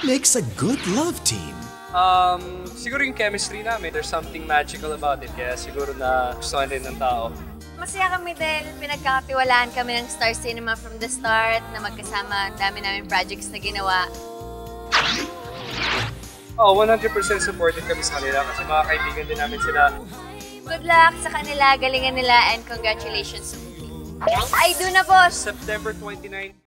What makes a good love team? Siguro yung chemistry namin, there's something magical about it, kaya siguro na gusto rin ng tao. Masaya kami dahil pinagkakatiwalaan kami ng Star Cinema from the start, na magkasama, dami namin projects na ginawa. Oh, 100% supported kami sa kanila kasi mga kaibigan din namin sila. Good luck sa kanila, galingan nila, and congratulations. I do na po! September 29.